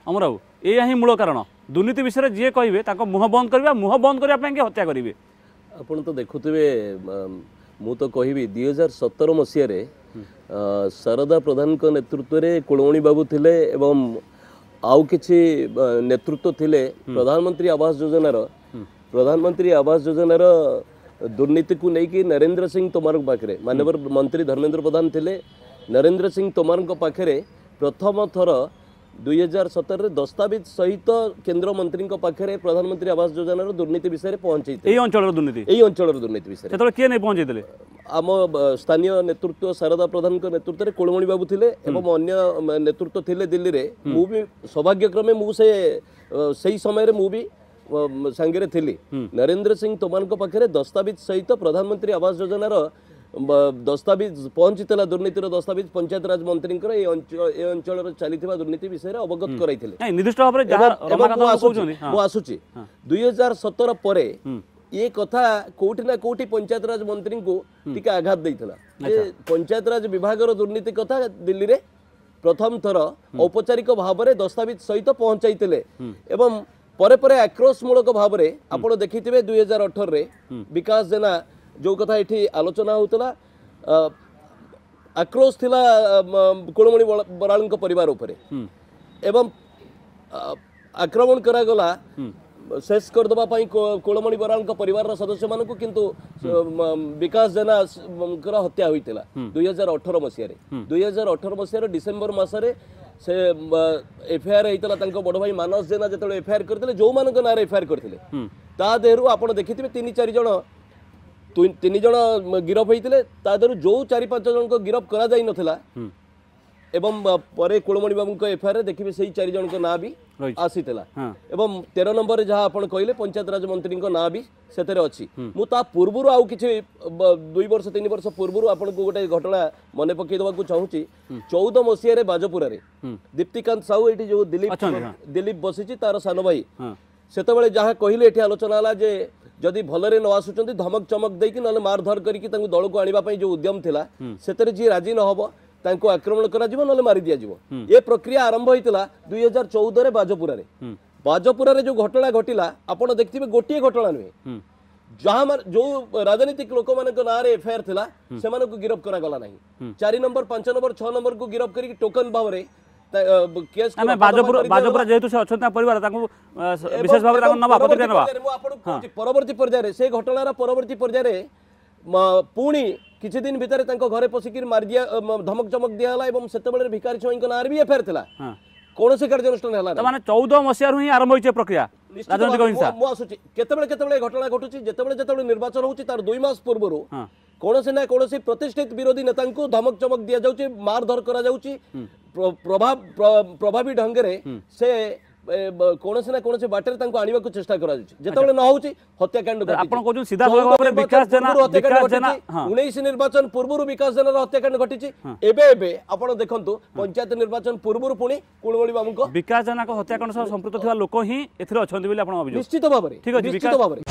अमर बाबू या ही मूल कारण दुर्नीति विषय जी कहे मुह बंद करवा मुह बंद करने हत्या करेंगे आपण तो देखुवे मु तो कहि 2017 मसीह शारदा प्रधान को नेतृत्व में कुलमणि बाबू थिले एवं आउ किछि नेतृत्व थिले प्रधानमंत्री आवास योजनार दुर्नीति को लेकिन नरेंद्र सिंह तोमर पाखे माननीय मंत्री धर्मेंद्र प्रधान थिले नरेंद्र सिंह तोमर पाखे प्रथम थर 2017 दस्तावेज सहित केंद्र मंत्री पाखे प्रधानमंत्री आवास योजनार दुर्नीति विषय पहुंचे अंचल दुर्नीति विषय किए नहीं पहुंचे आम स्थानीय नेतृत्व शारदा प्रधान नेतृत्व में कुलमणि बाबू थिले एवं अन्य नेतृत्व थिले दिल्ली रे मु भी सौभाग्यक्रमे मु से समय मु भी सांगे थी नरेंद्र सिंह तोमर पाखे दस्तावेज सहित प्रधानमंत्री आवास योजनार दस्तावेज पहुंची दुर्नीतिर दस्तावेज पंचायत राज मंत्री अंचल चली दुर्नीति विषय अवगत कराई निर्दिष्ट भाव आसूची 2017 पर ये कथा कोठी ना कोठी पंचायत राज मंत्री को टिके आघात देइथला पंचायत राज विभाग दुर्नीति कथा दिल्ली रे प्रथम थर औपचारिक भाव में दस्तावेज सहित पहुंचाई एवं परे परे आक्रोशमूलक भाव में आपण देखिथिबे 2018 रे विकास जेना जो कथा ये आलोचना होता आक्रोश थिला कुलमणि बराल परिवार उपरे एवं आक्रमण करागला शेष करदेवा कुलमणि बराल परिवार सदस्य मानक किंतु विकास जेना हत्या होता 2018 मसीह 2018 मसीह डिसेम्बर मसरे से एफआईआर होता बड़ भाई मानस जेना जो एफआईआर करते जो मान ना एफआईआर करते ता देहरु आपण देखिथिबे 3-4 जण 3 जण गिरफ होते जो 4-5 जन को गिरफ करा जाई नथिला एवं परे कुलमणि बाबू को एफआईआर देखिए से 4 जन को ना भी आसीला एवं 13 नंबर जहाँ आप कहले पंचायत राज मंत्री ना भी से अच्छी मुझा पूर्व आउ कि 2 वर्ष 3 वर्ष पूर्व आपको गोटे घटना मन पकई देवा चाहूँगी 14 मसीह बाजपुर दीप्तिकांत साहू ये जो दिलीप बसी तार सान भाई से जहाँ कहले ये आलोचना है जे जदि भलरे न आसुचंती धमक चमक देकी न मारधर करके दल को आने जो उद्यम थिला से जी राजी न हम तांको आक्रमण करा जिवो न मारी दिया जिवो ये प्रक्रिया आरंभ होइतला 2014 रे बाजपुरा रे जो घटना घटिला आपण देखथिबे गोटिए घटना नुहे जहाँ जो राजनीतिक लोक मान ना एफआईआर थिला से मानको गिरफ करा गला नहीं 4 नंबर 5 नंबर 6 नंबर को गिरफ करके टोकन भाव रे केस बाजपुरा जेहेतु से अच्छा परिवार विशेष भाव परवर्ती पर्याय से घटनार परवर्ती पर्याय पुणी किछि दिन भितर घरे पशिक मार दिया धमक चमक दिया एवं से भिखारी छोई ना भी एफआईआर थिला कौन से कार्यानुष्ठान है माने 14 मसीह ही आरंभ होइछे प्रक्रिया राजनीतिक हिंसा मु आसुची केतबेले घटना घटुची जेतबेले निर्वाचन होउची तार 2 मास पूर्व कौन से ना कौन से प्रतिष्ठित विरोधी नेता को धमक चमक दिया जाउची मारधर करा जाउची प्रभावी ढंग रे से कौन से ना कौन से बाटर तांको आनिबा को चेष्टा करा जाउची जेतबेले न होउची हत्याकांड घटी आपण कहू सीधा भाव में विकास जना 19 निर्वाचन पूर्व विकास जना हत्याकांड घटी एबे आपण देखंतु पंचायत निर्वाचन पूर्व पुणी कुलमणि बाबू को विकास जना को हत्याकांड सह संपृक्त थिबा लोक ही एथिरे अछंती बोली आपण अभियोग निश्चित भाव में ठीक है निश्चित भाव में